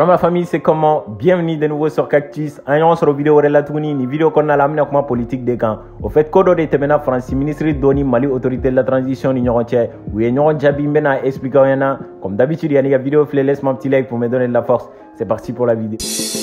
Alors ma famille, c'est comment? Bienvenue de nouveau sur Cactus. On se vidéo relatuni ni vidéo qu'on a la mina comme politique des camps. Au fait, Kodo de Temena France, ministre Doni Mali, autorité de la transition ni Nyoronche, ou Nyoron Jabi Mbena explique rien. Comme d'habitude, il y a une vidéo, laisse mon petit like pour me donner de la force. C'est parti pour la vidéo.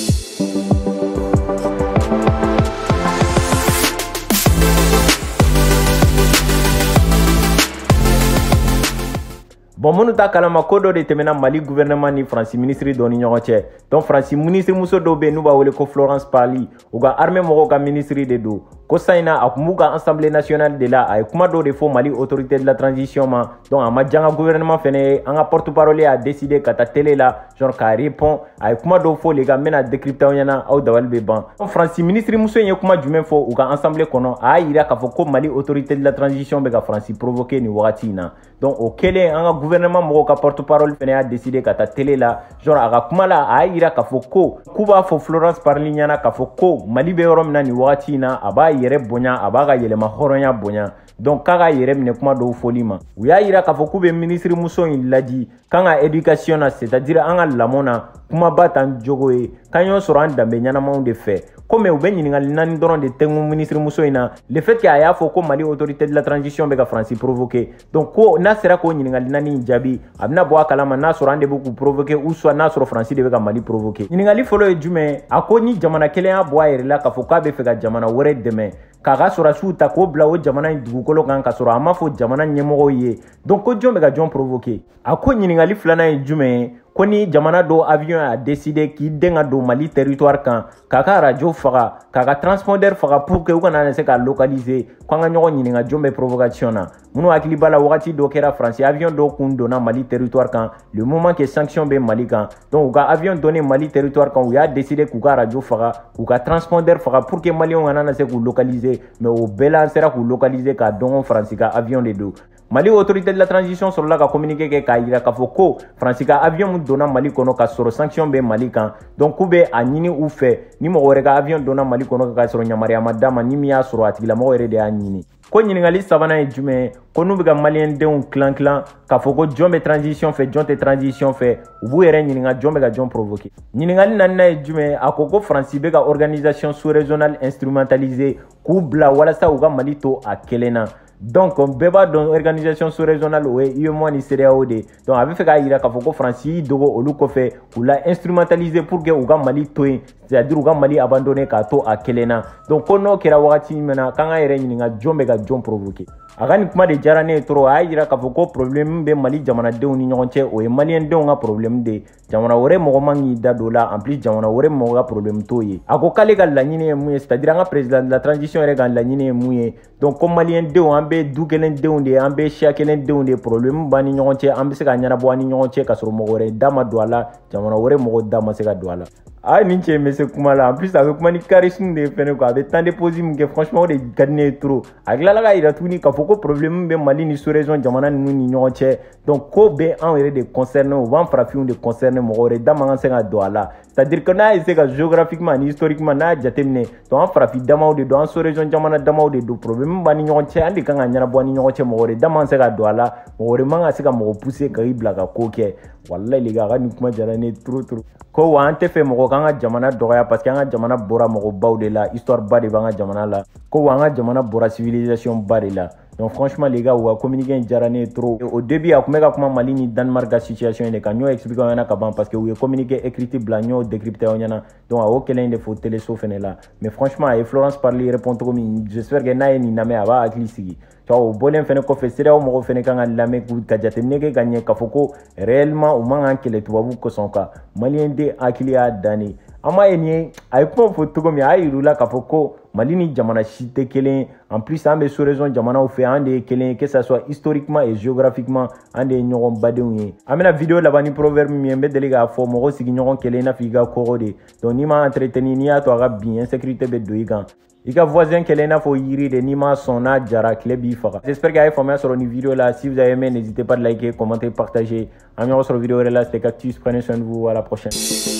Bon, mon ta kalama kodo de temena Mali gouvernement ni France ministre doni ñoxoce donc France ministre muso do be nuba wole ko Florence Parly uga armée mo ga ministre de do ko sayna akumuga assemblée nationale de la ay kuma do de fo Mali autorité de la transition ma donc ama janga gouvernement fene anga porte-parole a décidé kata télé la genre ka répond ay kuma do fo les gars mena décrypter yana aw dawal be ban donc France ministre muso ye kuma jumen fo uga assemblée kono ay ira ka fo ko Mali autorité de la transition be ga France provoquer ni wakati na donc au kele anga gouvernement mo ka porte-parole fene a décidé kata télé la genre aga kuma la ay ira ka fo ko kuba fo Florence Parly nyana ka fo ko Mali be yorom na ni wakati na aba yere bonya abaga yelema horonya bonya donc kaga yere mine kuma do folima uya ira ka fo kube ministre muso ladi kanga éducation na c'est-à-dire anga lamona kuma batan jogoe kanyo soro andambe nyana maun de fait comme ube ñiningal nani doron de tengu ministre muso ina le fait que aya fo ko Mali autorité de la transition be ga France provoquer donc ko na sera ko ñiningal nani jabi abna bo kalama na soro ande beaucoup provoquer ou soit na soro France de be ga Mali provoquer ñiningali folo e jume akoni jamana kelen a bo ayre la ka fo ka be fe ga jamana wore deme kaga sora suta ko bla o jamana dugukolo kan ka soro ama fo jamana ñemogo ye donc ko jombe ga jon provoquer ako ñiningali flana e jume koni jamana do avion a décidé ki denga do Mali territoire kan kaka radio faga kaka transpondeur faga pour que ukana se ka localiser kwanga nyogo ñininga jombe provocation na munu akili bala wakati do kera France avion do kundo na Mali territoire kan le moment que sanction be Mali kan donc uka avion donné Mali territoire kan ou a décidé kuka radio faga uka transpondeur faga pour que Mali ngana se ku localiser mais au bela sera ku localiser ka don France ka avion de do Mali autorité de la transition sur la ka communiquer ke ka ira ka foko France ka avion donna Mali kono ka soro sanction be Mali kan donc kube anyini ou fait ni mo wore ka avion donna Mali kono ka soro nyamari amadama ni miya soro atigila mo wore de anyini ko ñiningali sabana e jume ko nu biga malien deun clan ka foko jombe transition fait jonte transition fait ubu yere ñininga jombe ga jon provoquer ñiningali nanna e jume akoko France be ga organisation sous-régionale instrumentalisée ku bla wala sa uga Mali to a kelena donc beba dans organisation sous-régionale ou UEMOA ni CEDEAO de donc avec fait ka ira ka foko France dogo olu ko fait ou la instrumentaliser pour que uga Mali to c'est-à-dire uga Mali abandonner ka to a kelena donc kono kera wakati mena kanga yere ñininga jombe ga jon provoquer agani kuma de jarane tro ayira ka foko problème be Mali jamana de ni ñonche o e malien de nga problème de jamana wore mo mangi da dola en plus jamana wore mo ga problème to yi ako kale gal la ñine mu c'est-à-dire nga président de la transition re gal la ñine mu donc comme malien de ambe dugelen de ambe chakelen de problème bani ñonche ambe se ga ñana bo ani ñonche ka soro mo wore dama doala jamana wore mo dama se ga doala ah ni che mais c'est kuma là en plus avec mani charisme de fene quoi avec tant de positions que franchement de gagner trop agla la ga ira tuni ka foko problème be Mali ni sous région jamana ni ni ñoche donc ko be en vrai de concerné ou van frafion de concerné mo re dama nga douala c'est-à-dire que na ese ga géographiquement ni historiquement na jatemne to en frafi dama de dans sous région jamana dama de do problème bani ñoche andi kanga ñana bo ni ñoche mo re dama nga douala mo re manga se ga mo pousser ka ibla ga koke wallahi les gars ni kuma jarane trop ko wa ante fe mo kanga jamana doya parce que anga jamana bora mo baw de la histoire ba de banga jamana la ko wa anga jamana bora civilisation ba de la donc franchement les gars on communiquer jarane trop au début akumeka kuma Mali ni Danemark ga situation ne kanyo expliquer yana ka ban parce que we communiquer écrit blanco décrypter yana donc a aucun de faut télé sofene là mais franchement et Florence Parly répond comme j'espère que na ni name aba aklisigi to bolen fene ko fesira o mo fene kan lame ku ka jatemne ke gagner ka foko réellement au manga kele tubabu ko sonka malien de akilia dani ama eni ay ko foto ko mi ay rula ka foko Mali ni jamana chite kelen en plus ambe sous raison jamana ou fait ande kelen que ça soit historiquement et géographiquement ande ñogon badewye amena vidéo la bani proverbe mi embe delega fo mo sigi ñogon kelen na figa korode donc ni ma entretenir ni a to ga bien sécurité be doigan ika voisin kelen na fo yiri de ni ma sona jara klebi faga j'espère que vous avez formé sur une vidéo là si vous avez aimé n'hésitez pas à liker commenter partager on se retrouve vidéo là c'était Cactus prenez soin de vous à la prochaine.